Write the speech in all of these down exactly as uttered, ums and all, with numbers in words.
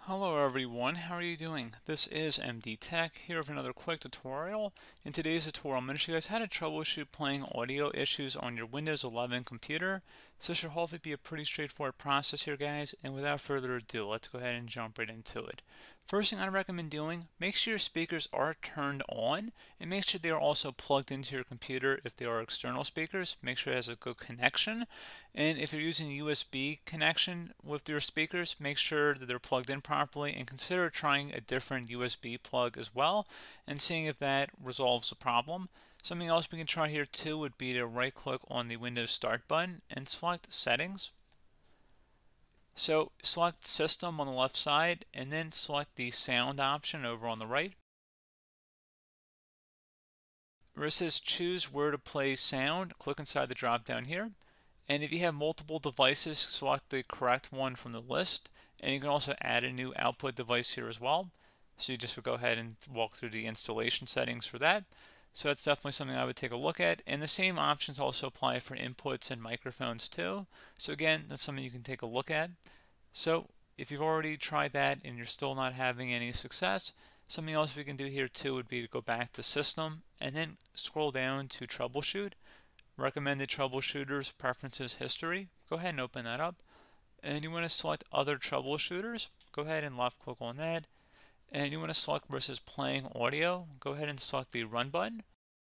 Hello everyone, how are you doing? This is M D Tech here with another quick tutorial. In today's tutorial, I'm going to show you guys how to troubleshoot playing audio issues on your Windows eleven computer. So this should hopefully be a pretty straightforward process here, guys, and without further ado, let's go ahead and jump right into it. First thing I recommend doing, make sure your speakers are turned on and make sure they are also plugged into your computer. If they are external speakers, make sure it has a good connection. And if you're using a U S B connection with your speakers, make sure that they're plugged in properly and consider trying a different U S B plug as well and seeing if that resolves the problem. Something else we can try here too would be to right click on the Windows Start button and select Settings. So select System on the left side and then select the Sound option over on the right. Where it says choose where to play sound, click inside the drop down here. And if you have multiple devices, select the correct one from the list. And you can also add a new output device here as well. So you just would go ahead and walk through the installation settings for that. So that's definitely something I would take a look at. And the same options also apply for inputs and microphones too. So again, that's something you can take a look at. So if you've already tried that and you're still not having any success, something else we can do here too would be to go back to System and then scroll down to Troubleshoot. Recommended troubleshooters, preferences, history. Go ahead and open that up. And you want to select other troubleshooters. Go ahead and left click on that. And you want to select versus playing audio. Go ahead and select the run button.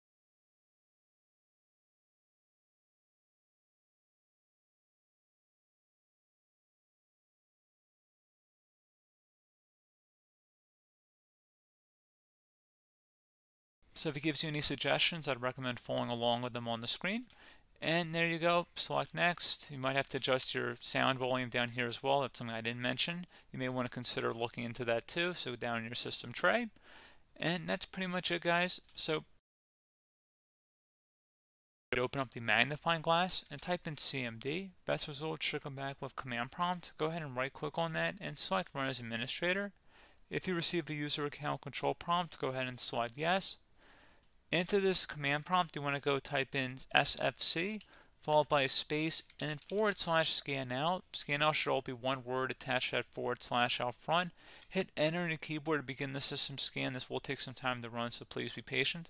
So if it gives you any suggestions, I'd recommend following along with them on the screen. And there you go, select next. You might have to adjust your sound volume down here as well. That's something I didn't mention. You may want to consider looking into that too. So down in your system tray. And that's pretty much it, guys. So open up the magnifying glass and type in C M D. Best result should come back with command prompt. Go ahead and right click on that and select run as administrator. If you receive a user account control prompt, go ahead and select yes. Into this command prompt, you want to go type in S F C, followed by a space, and then forward slash scan out. Scan out should all be one word attached to that forward slash out front. Hit enter on your keyboard to begin the system scan. This will take some time to run, so please be patient.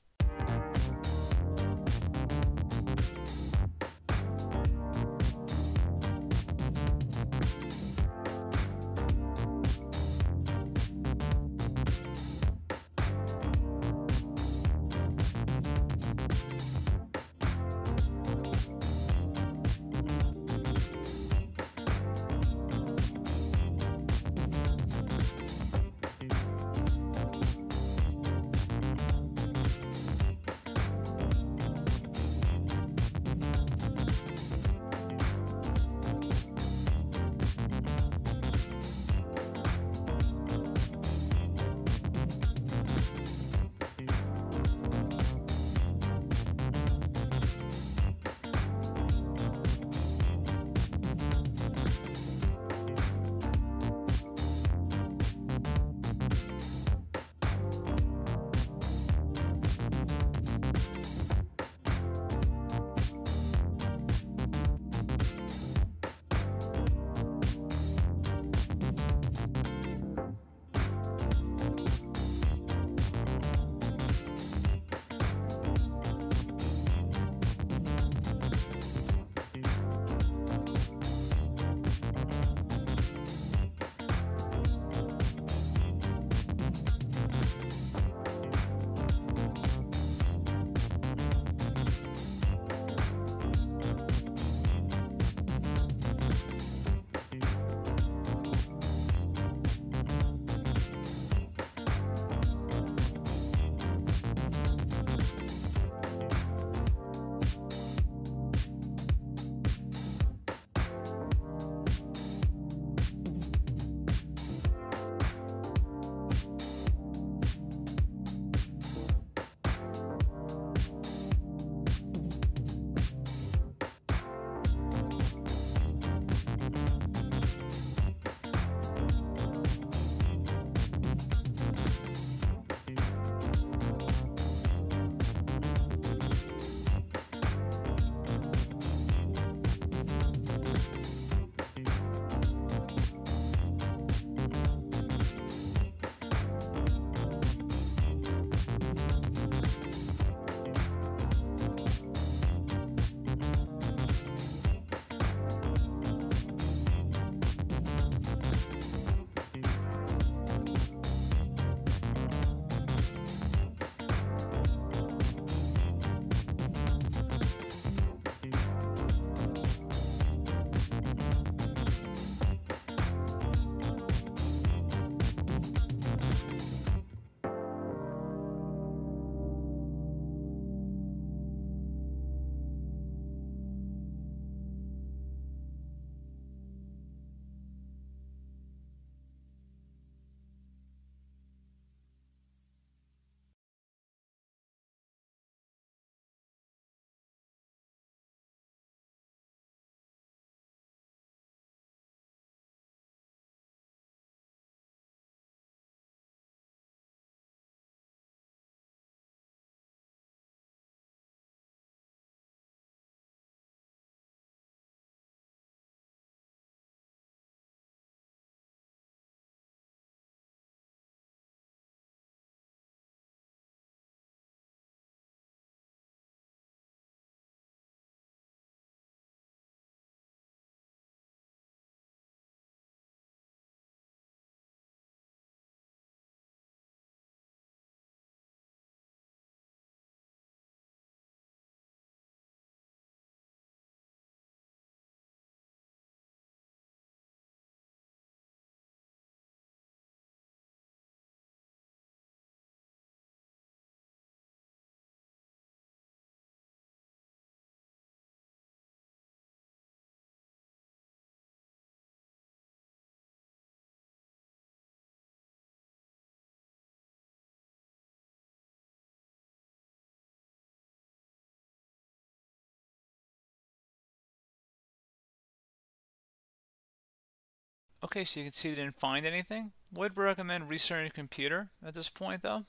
Okay, so you can see they didn't find anything. Would recommend restarting your computer at this point though.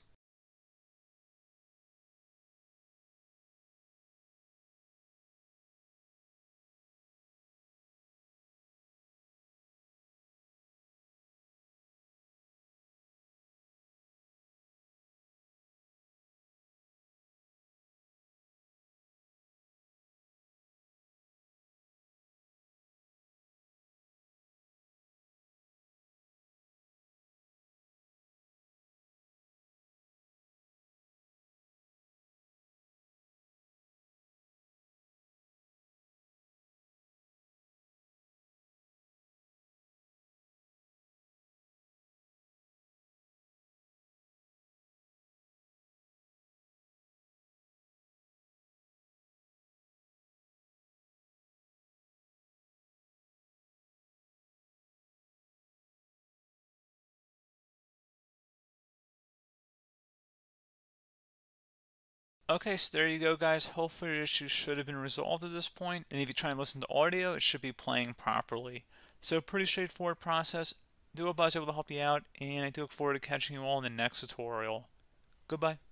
Okay, so there you go guys. Hopefully your issue should have been resolved at this point, and if you try and listen to audio, it should be playing properly. So pretty straightforward process. Do hope I was able to help you out, and I do look forward to catching you all in the next tutorial. Goodbye.